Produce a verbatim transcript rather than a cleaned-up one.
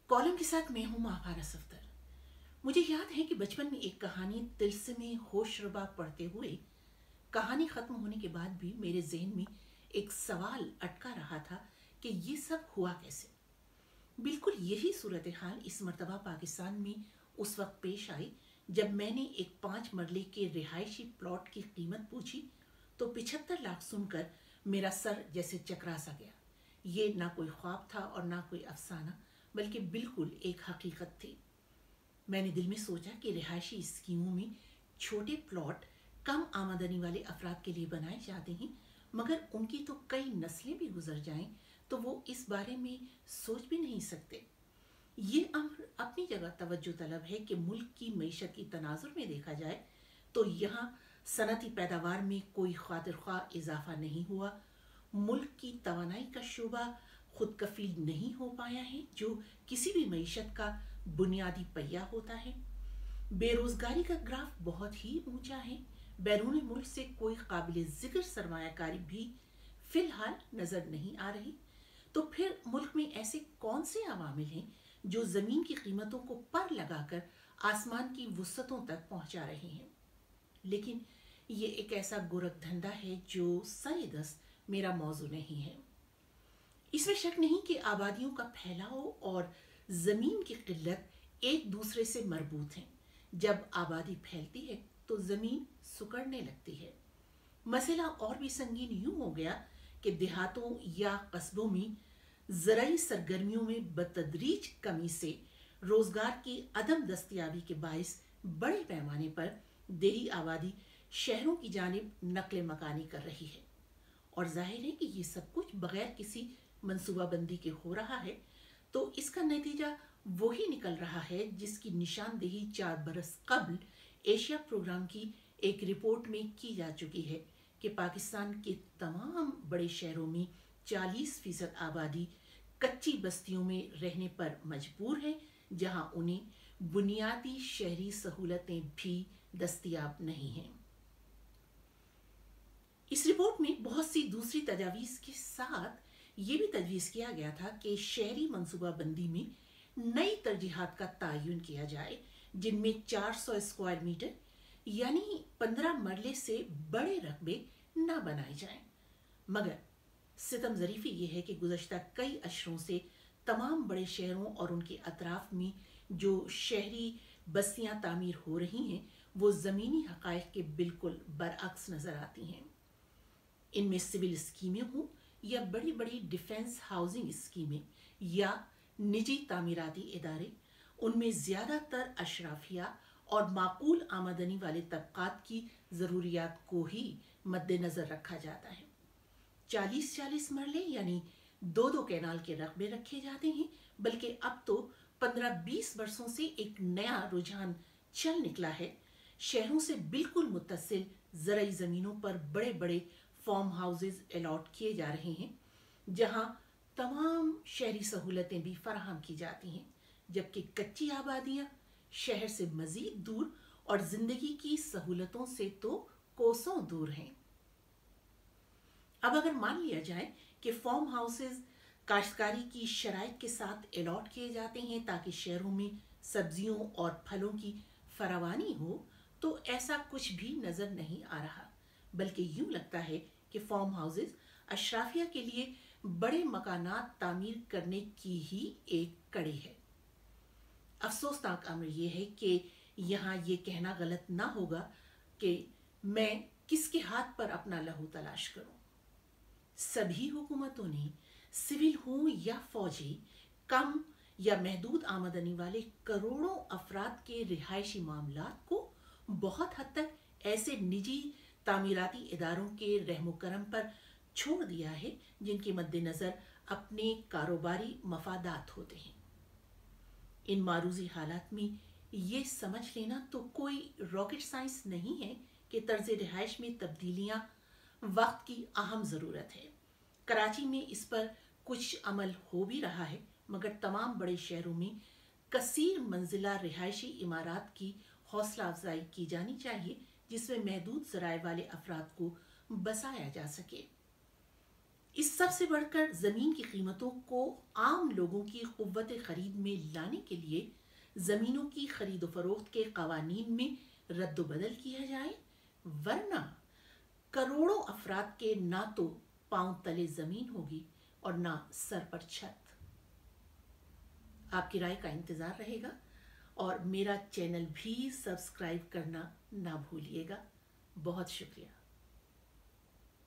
Column کے ساتھ میں ہوں ماہوارہ صفدر۔ مجھے یاد ہے کہ بچپن میں ایک کہانی طلسمِ ہوش ربا پڑھتے ہوئے کہانی ختم ہونے کے بعد بھی میرے ذہن میں ایک سوال اٹکا رہا تھا کہ یہ سب ہوا کیسے۔ بالکل یہی صورتحال اس مرتبہ پاکستان میں اس وقت پیش آئی جب میں نے ایک پانچ مرلے کے رہائشی پلاٹ کی قیمت پوچھی تو پچہتر لاکھ سن کر میرا سر جیسے چکرا سا گیا۔ یہ نہ کوئی خواب تھا اور نہ کوئی افسانہ، بلکہ بالکل ایک حقیقت تھی۔ میں نے دل میں سوچا کہ رہائشی اسکیموں میں چھوٹے پلاٹ کم آمدنی والے افراد کے لیے بنائے جاتے ہیں، مگر ان کی تو کئی نسلیں بھی گزر جائیں تو وہ اس بارے میں سوچ بھی نہیں سکتے۔ یہ امر اپنی جگہ توجہ طلب ہے کہ ملک کی معیشت کی تناظر میں دیکھا جائے تو یہاں صنعتی پیداوار میں کوئی خاطر خواہ اضافہ نہیں ہوا، ملک کی توانائی کا شعبہ خود کفیل نہیں ہو پایا ہے جو کسی بھی معیشت کا بنیادی پہیہ ہوتا ہے۔ بے روزگاری کا گراف بہت ہی اونچا ہے، بیرون ملک سے کوئی قابل ذکر سرمایہ کاری بھی فی الحال نظر نہیں آ رہی۔ تو پھر ملک میں ایسے کون سے عوامل ہیں جو زمین کی قیمتوں کو پر لگا کر آسمان کی وسعتوں تک پہنچا رہے ہیں؟ لیکن یہ ایک ایسا گورکھ دھندا ہے جو سر دست میرا موضوع نہیں ہے۔ اس میں شک نہیں کہ آبادیوں کا پھیلاؤ اور زمین کی قلت ایک دوسرے سے مربوط ہیں۔ جب آبادی پھیلتی ہے تو زمین سکڑنے لگتی ہے۔ مسئلہ اور بھی سنگین یوں ہو گیا کہ دیہاتوں یا قصبوں میں زرعی سرگرمیوں میں بتدریج کمی سے روزگار کی عدم دستیابی کے باعث بڑے پیمانے پر دیہی آبادی شہروں کی جانب نقل مکانی کر رہی ہے، اور ظاہر ہے کہ یہ سب کچھ بغیر کسی منصوبہ بندی کے ہو رہا ہے، تو اس کا نتیجہ وہی نکل رہا ہے جس کی نشاندہی چار برس قبل ایشیا پروگرام کی ایک رپورٹ میں کی جا چکی ہے کہ پاکستان کے تمام بڑے شہروں میں چالیس فیصد آبادی کچی بستیوں میں رہنے پر مجبور ہے، جہاں انہیں بنیادی شہری سہولتیں بھی دستیاب نہیں ہیں۔ اس رپورٹ میں بہت سی دوسری تجاویز کے ساتھ یہ بھی تجویز کیا گیا تھا کہ شہری منصوبہ بندی میں نئی ترجیحات کا تعین کیا جائے، جن میں چار سو اسکوائر میٹر یعنی پندرہ مرلے سے بڑے رقبے نہ بنائے جائیں۔ مگر ستم ظریفی یہ ہے کہ گزشتہ کئی اشروں سے تمام بڑے شہروں اور ان کے اطراف میں جو شہری بستیاں تعمیر ہو رہی ہیں وہ زمینی حقائق کے بالکل برعکس نظر آتی ہیں۔ ان میں سول اسکیمیں ہوں یا بڑی بڑی ڈیفنس ہاؤسنگ اسکیمیں یا نجی تعمیراتی ادارے، ان میں زیادہ تر اشرافیہ اور معقول آمدنی والے طبقات کی ضروریات کو ہی مد نظر رکھا جاتا ہے۔ چالیس چالیس مرلے یعنی دو دو کینال کے رقبے رکھے جاتے ہیں، بلکہ اب تو پندرہ بیس برسوں سے ایک نیا رجحان چل نکلا ہے۔ شہروں سے بالکل متصل زرعی زمینوں پر بڑے بڑے فارم ہاؤسز الاٹ کیے جا رہے ہیں، جہاں تمام شہری سہولتیں بھی فراہم کی جاتی ہیں، جبکہ کچی آبادیاں شہر سے مزید دور اور زندگی کی سہولتوں سے تو کوسوں دور ہیں۔ اب اگر مان لیا جائے کہ فارم ہاؤسز کاشتکاری کی شرائط کے ساتھ الاٹ کیے جاتے ہیں تاکہ شہروں میں سبزیوں اور پھلوں کی فراوانی ہو، تو ایسا کچھ بھی نظر نہیں آ رہا، بلکہ یوں لگتا ہے کہ فارم ہاؤسز اشرافیہ کے لیے بڑے مکانات تعمیر کرنے کی ہی ایک کڑی ہے۔ افسوسناک امر یہ ہے کہ یہاں یہ کہنا غلط نہ ہوگا کہ میں کس کے ہاتھ پر اپنا لہو تلاش کروں۔ سبھی حکومتوں نے سول ہوں یا فوجی، کم یا محدود آمدنی والے کروڑوں افراد کے رہائشی معاملات کو بہت حد تک ایسے نجی تعمیراتی اداروں کے رحم و کرم پر چھوڑ دیا ہے جن کے مد نظر اپنے کاروباری مفادات ہوتے ہیں۔ ان معروضی حالات میں یہ سمجھ لینا تو کوئی راکٹ سائنس نہیں ہے کہ طرز رہائش میں تبدیلیاں وقت کی اہم ضرورت ہے۔ کراچی میں اس پر کچھ عمل ہو بھی رہا ہے، مگر تمام بڑے شہروں میں کثیر منزلہ رہائشی عمارات کی حوصلہ افزائی کی جانی چاہیے جس میں محدود ذرائع والے افراد کو بسایا جا سکے۔ اس سب سے بڑھ کر زمین کی قیمتوں کو عام لوگوں کی قوت خرید میں لانے کے لیے زمینوں کی خرید و فروخت کے قوانین میں رد و بدل کیا جائے، ورنہ کروڑوں افراد کے نہ تو پاؤں تلے زمین ہوگی اور نہ سر پر چھت۔ آپ کی رائے کا انتظار رہے گا اور میرا چینل بھی سبسکرائب کرنا نہ بھولیے گا۔ بہت شکریہ۔